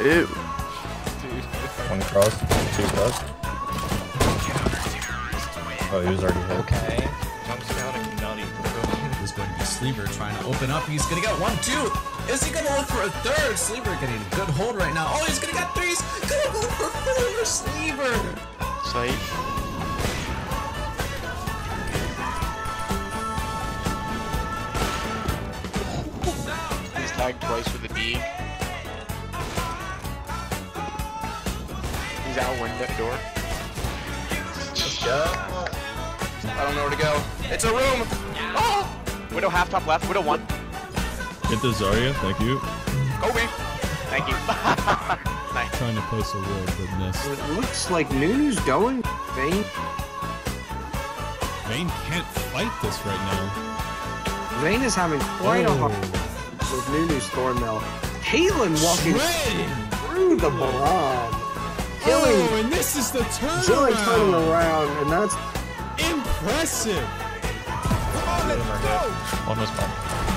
Ew. One cross, two cross. Oh, he was already hit. Okay. Jumps down and cannot even go. This is going to be Sleeper trying to open up. He's going to get 1, 2. Is he going to look for a third? Sleeper getting a good hold right now. Oh, he's going to get 3. He's going to go for 4. Sleeper. Safe. He's tagged twice with the B. He's out window door. I don't know where to go. It's a room! Oh! Widow half top left, Widow 1. Get the Zarya, thank you. Go me! Thank you. Nice. Trying to place a ward, but missed. It looks like Nunu's going. Vayne. Vayne can't fight this right now. Vayne is having quite a hard with Nunu's Thornmail. Caitlyn walking through the Baron. Killing. Oh, and this is the Jilly turning turnaround. around, and that's Impressive. One was gone.